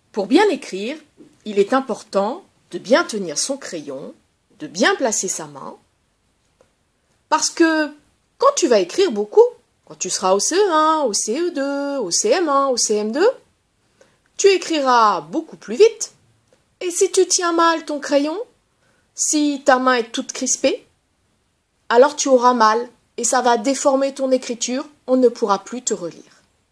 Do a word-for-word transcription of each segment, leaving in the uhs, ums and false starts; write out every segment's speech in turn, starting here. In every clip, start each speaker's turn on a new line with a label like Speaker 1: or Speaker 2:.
Speaker 1: Pour bien écrire, il est important de bien tenir son crayon, de bien placer sa main, parce que quand tu vas écrire beaucoup, quand tu seras au C E un, au C E deux, au C M un, au C M deux, tu écriras beaucoup plus vite. Et si tu tiens mal ton crayon, si ta main est toute crispée, alors tu auras mal et ça va déformer ton écriture, on ne pourra plus te relire.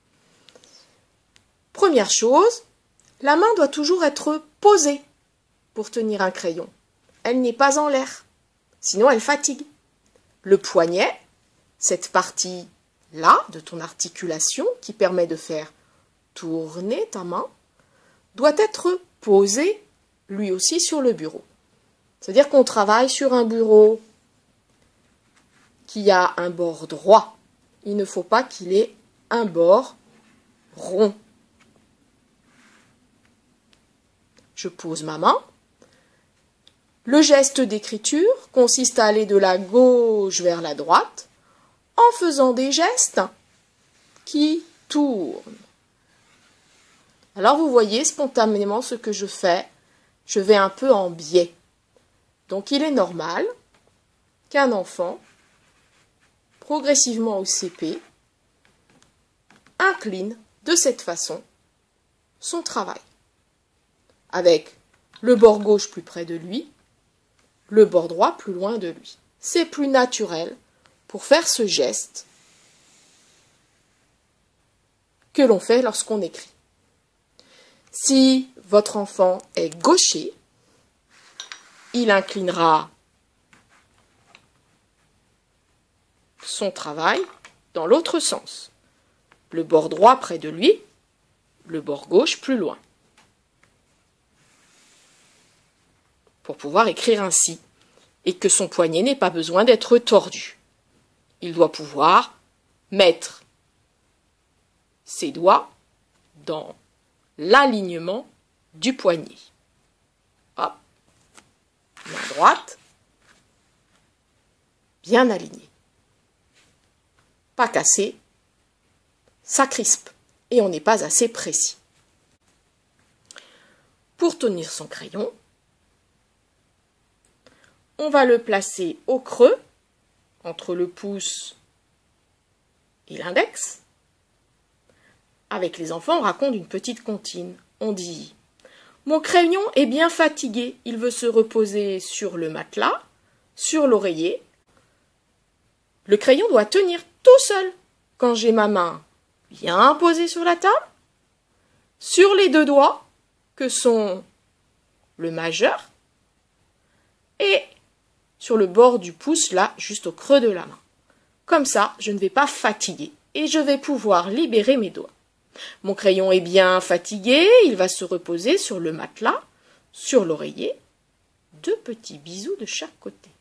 Speaker 1: Première chose, la main doit toujours être posée pour tenir un crayon. Elle n'est pas en l'air, sinon elle fatigue. Le poignet, cette partie-là de ton articulation qui permet de faire tourner ta main, doit être posé lui aussi sur le bureau. C'est-à-dire qu'on travaille sur un bureau qui a un bord droit. Il ne faut pas qu'il ait un bord rond. Je pose ma main. Le geste d'écriture consiste à aller de la gauche vers la droite en faisant des gestes qui tournent. Alors vous voyez spontanément ce que je fais, je vais un peu en biais. Donc il est normal qu'un enfant, progressivement au C P, incline de cette façon son travail, avec le bord gauche plus près de lui, le bord droit plus loin de lui. C'est plus naturel pour faire ce geste que l'on fait lorsqu'on écrit. Si votre enfant est gaucher, il inclinera son travail dans l'autre sens. Le bord droit près de lui, le bord gauche plus loin. Pour pouvoir écrire ainsi, et que son poignet n'ait pas besoin d'être tordu. Il doit pouvoir mettre ses doigts dans l'alignement du poignet. Hop, main droite, bien alignée. Pas cassé, ça crispe, et on n'est pas assez précis. Pour tenir son crayon, on va le placer au creux, entre le pouce et l'index. Avec les enfants, on raconte une petite comptine. On dit « Mon crayon est bien fatigué, il veut se reposer sur le matelas, sur l'oreiller. Le crayon doit tenir tout seul quand j'ai ma main bien posée sur la table, sur les deux doigts, que sont le majeur, et sur le bord du pouce, là, juste au creux de la main. Comme ça, je ne vais pas fatiguer et je vais pouvoir libérer mes doigts. Mon crayon est bien fatigué, il va se reposer sur le matelas, sur l'oreiller. Deux petits bisous de chaque côté.